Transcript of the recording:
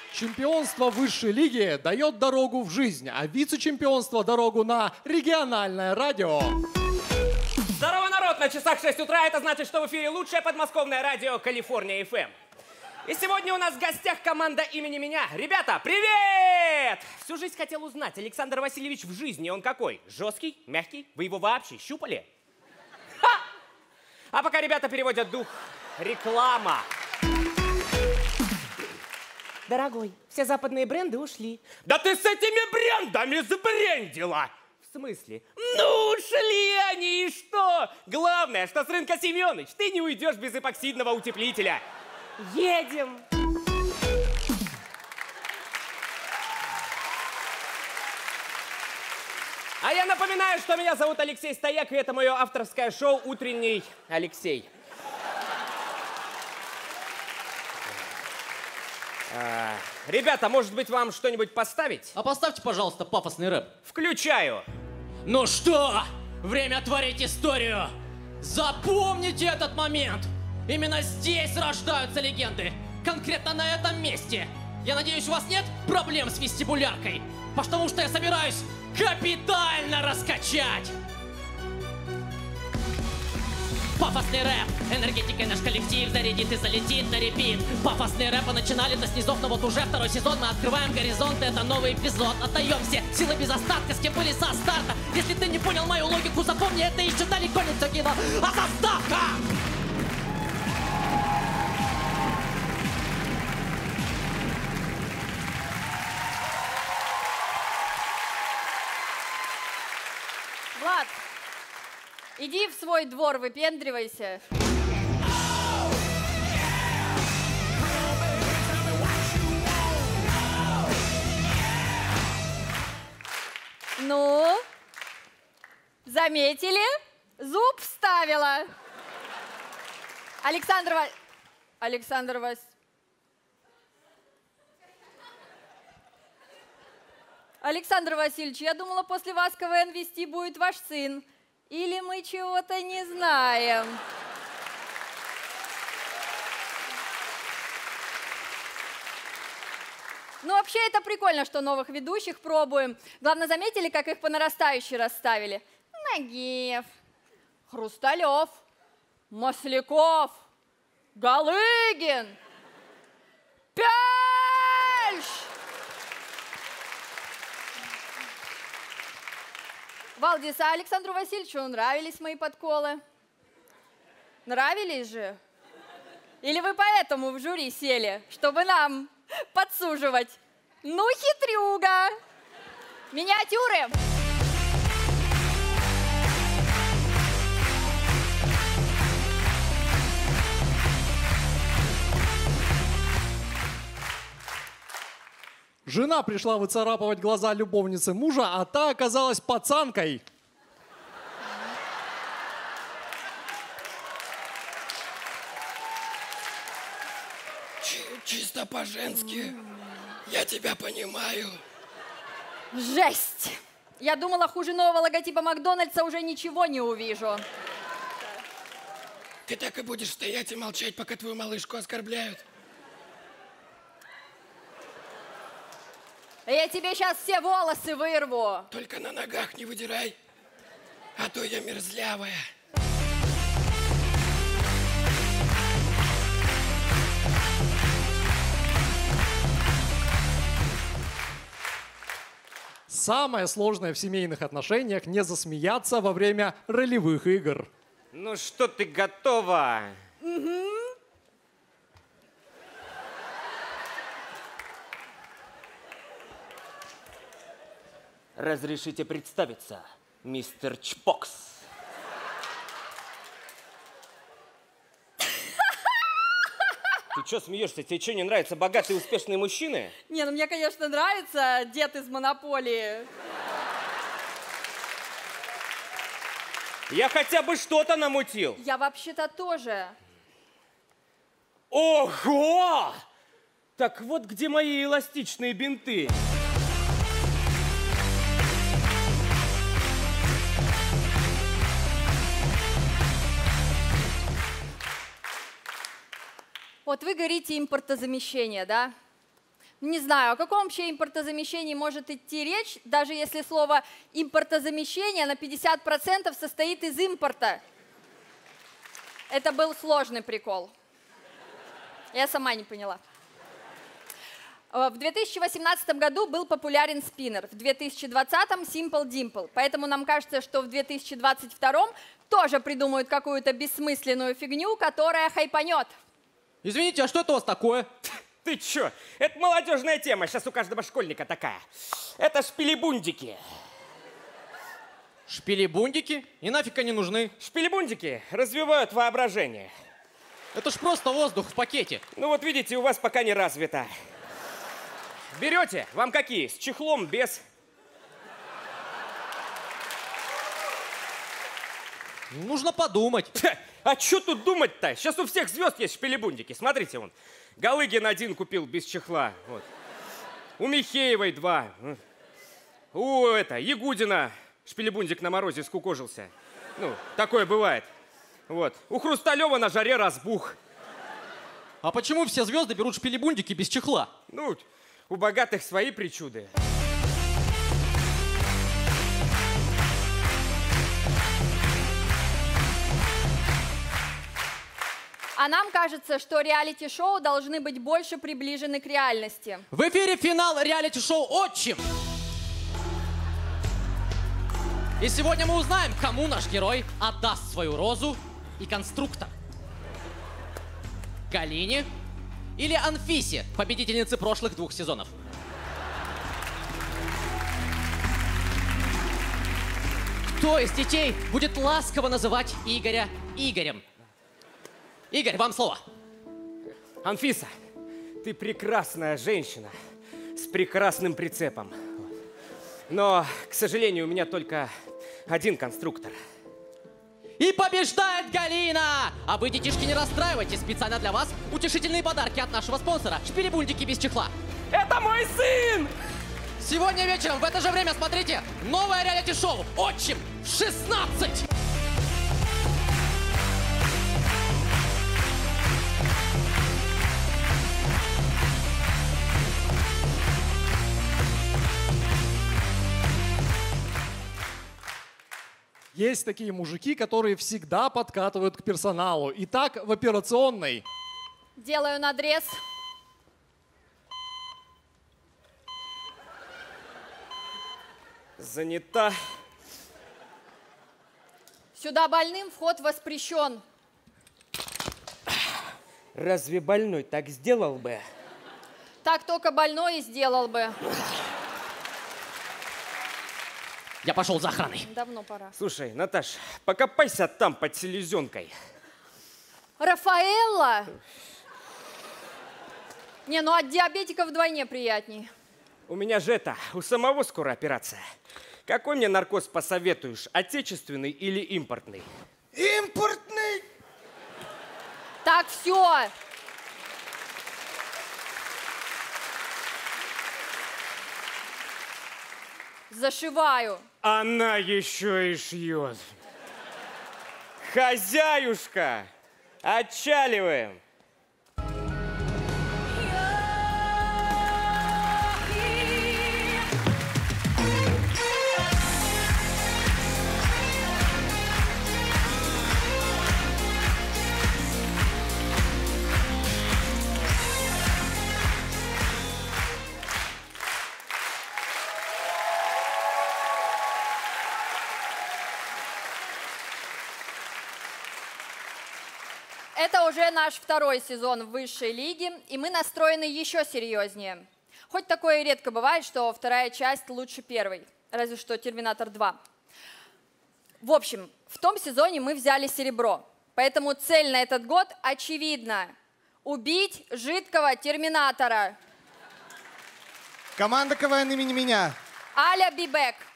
Чемпионство высшей лиги дает дорогу в жизнь, а вице-чемпионство дорогу на региональное радио. Здорово, народ! На часах 6 утра. Это значит, что в эфире лучшее подмосковное радио Калифорния FM. И сегодня у нас в гостях команда имени меня. Ребята, привет! Всю жизнь хотел узнать, Александр Васильевич в жизни он какой? Жесткий? Мягкий? Вы его вообще щупали? Ха! А пока ребята переводят дух, реклама. Дорогой, все западные бренды ушли. Да ты с этими брендами сбрендила! В смысле? Ну, ушли они, и что? Главное, что с рынка Семёныч ты не уйдешь без эпоксидного утеплителя. Едем! А я напоминаю, что меня зовут Алексей Стояк, и это мое авторское шоу «Утренний Алексей». Ребята, может быть, вам что-нибудь поставить? А поставьте, пожалуйста, пафосный рэп. Включаю. Ну что, время творить историю. Запомните этот момент. Именно здесь рождаются легенды. Конкретно на этом месте. Я надеюсь, у вас нет проблем с вестибуляркой. Потому что я собираюсь капитально раскачать. Пафосный рэп, энергетикой наш коллектив зарядит и залетит на репит. Пафосные рэпы начинали до снизов, но вот уже второй сезон. Мы открываем горизонты, это новый эпизод. Отдаем все силы без остатка, с кем были со старта. Если ты не понял мою логику, запомни, это еще далеко не все кино, а заставка! Влад, иди в свой двор, выпендривайся. Ну, заметили? Зуб вставила. Александр Васильевич, я думала, после вас КВН вести будет ваш сын. Или мы чего-то не знаем? Ну, вообще, это прикольно, что новых ведущих пробуем. Главное, заметили, как их по нарастающей расставили? Нагиев, Хрусталев, Масляков, Галыгин, Пельш! Валдис, а Александру Васильевичу нравились мои подколы? Нравились же? Или вы поэтому в жюри сели, чтобы нам подсуживать? Ну, хитрюга! Миниатюры! Жена пришла выцарапывать глаза любовницы мужа, а та оказалась пацанкой. Чисто по-женски. Я тебя понимаю. Жесть! Я думала, хуже нового логотипа Макдональдса уже ничего не увижу. Ты так и будешь стоять и молчать, пока твою малышку оскорбляют? Я тебе сейчас все волосы вырву. Только на ногах не выдирай, а то я мерзлявая. Самое сложное в семейных отношениях — не засмеяться во время ролевых игр. Ну что ты готова? Угу. Разрешите представиться, мистер Чпокс. Ты что смеешься? Тебе что, не нравятся богатые успешные мужчины? Не, ну мне, конечно, нравится дед из «Монополии». Я хотя бы что-то намутил. Я вообще-то тоже. Ого! Так вот где мои эластичные бинты. Вот вы говорите импортозамещение, да? Не знаю, о каком вообще импортозамещении может идти речь, даже если слово импортозамещение на 50% состоит из импорта. Это был сложный прикол. Я сама не поняла. В 2018 году был популярен спиннер, в 2020-м Simple Dimple. Поэтому нам кажется, что в 2022-м тоже придумают какую-то бессмысленную фигню, которая хайпанет. Извините, а что это у вас такое? Ты чё? Это молодежная тема, сейчас у каждого школьника такая. Это шпилебундики. Шпили-бундики? И нафиг они нужны? Шпилебундики развивают воображение. Это ж просто воздух в пакете. Ну вот видите, у вас пока не развито. Берете? Вам какие? С чехлом, без? Нужно подумать. А что тут думать-то? Сейчас у всех звезд есть шпилебундики. Смотрите, вон. Галыгин один купил без чехла. Вот. У Михеевой 2. У Ягудина шпилебундик на морозе скукожился. Ну, такое бывает. Вот. У Хрусталева на жаре разбух. А почему все звезды берут шпили-бундики без чехла? Ну, у богатых свои причуды. А нам кажется, что реалити-шоу должны быть больше приближены к реальности. В эфире финал реалити-шоу «Отчим». И сегодня мы узнаем, кому наш герой отдаст свою розу и конструктор. Галине или Анфисе, победительнице прошлых 2 сезонов. Кто из детей будет ласково называть Игоря Игорем? Игорь, вам слово. Анфиса, ты прекрасная женщина с прекрасным прицепом. Но, к сожалению, у меня только один конструктор. И побеждает Галина! А вы, детишки, не расстраивайтесь. Специально для вас утешительные подарки от нашего спонсора. Шпили-бундики без чехла. Это мой сын! Сегодня вечером в это же время смотрите новое реалити-шоу «Отчим» в 16! Есть такие мужики, которые всегда подкатывают к персоналу. Итак, в операционной. Делаю надрез. Занята. Сюда больным вход воспрещен. Разве больной так сделал бы? Так только больной и сделал бы. Я пошел за охраной. Давно пора. Слушай, Наташ, покопайся там под селезенкой. Рафаэлла? Не, ну от диабетиков вдвойне приятней. У меня же у самого скоро операция. Какой мне наркоз посоветуешь, отечественный или импортный? Импортный! Так, все. Зашиваю. Она еще и шьет. Хозяюшка, отчаливаем. Это уже наш 2-й сезон в высшей лиге, и мы настроены еще серьезнее. Хоть такое и редко бывает, что 2-я часть лучше 1-й, разве что «Терминатор 2». В общем, в том сезоне мы взяли серебро, поэтому цель на этот год очевидна – убить жидкого терминатора. Команда КВН имени меня. Аля Бибек.